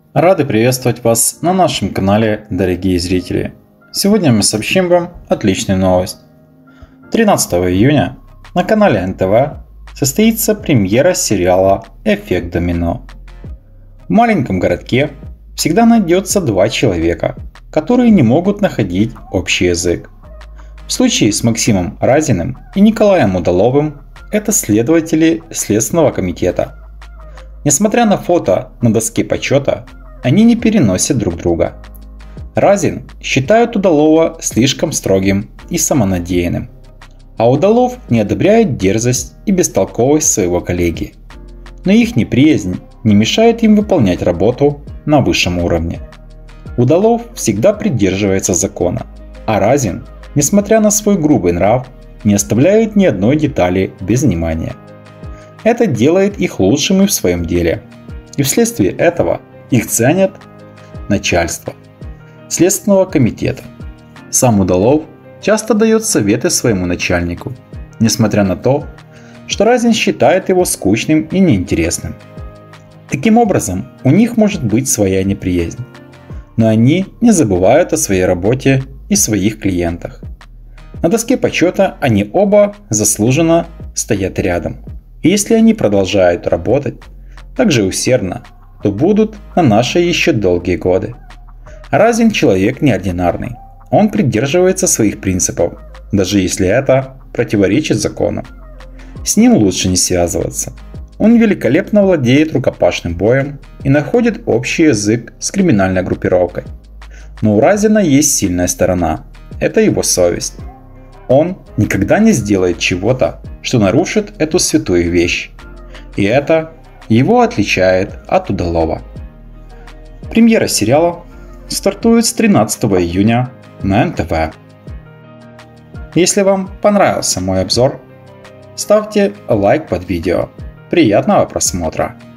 Рады приветствовать вас на нашем канале, дорогие зрители. Сегодня мы сообщим вам отличную новость. 13 июня на канале НТВ состоится премьера сериала «Эффект домино». В маленьком городке всегда найдется два человека, которые не могут находить общий язык. В случае с Максимом Разиным и Николаем Удаловым это следователи Следственного комитета. Несмотря на фото на доске почета, они не переносят друг друга. Разин считает Удалова слишком строгим и самонадеянным, а Удалов не одобряет дерзость и бестолковость своего коллеги. Но их неприязнь не мешает им выполнять работу на высшем уровне. Удалов всегда придерживается закона, а Разин, несмотря на свой грубый нрав, не оставляет ни одной детали без внимания. Это делает их лучшими в своем деле, и вследствие этого их ценят начальство Следственного комитета. Сам Удалов часто дает советы своему начальнику, несмотря на то, что Разин считает его скучным и неинтересным. Таким образом, у них может быть своя неприязнь, но они не забывают о своей работе и своих клиентах. На доске почета они оба заслуженно стоят рядом, и если они продолжают работать так же усердно, то будут на наши еще долгие годы. Разин человек неординарный, он придерживается своих принципов, даже если это противоречит закону. С ним лучше не связываться. Он великолепно владеет рукопашным боем и находит общий язык с криминальной группировкой. Но у Разина есть сильная сторона – это его совесть. Он никогда не сделает чего-то, что нарушит эту святую вещь. И это его отличает от Удалова. Премьера сериала стартует с 13 июня на НТВ. Если вам понравился мой обзор, ставьте лайк под видео. Приятного просмотра!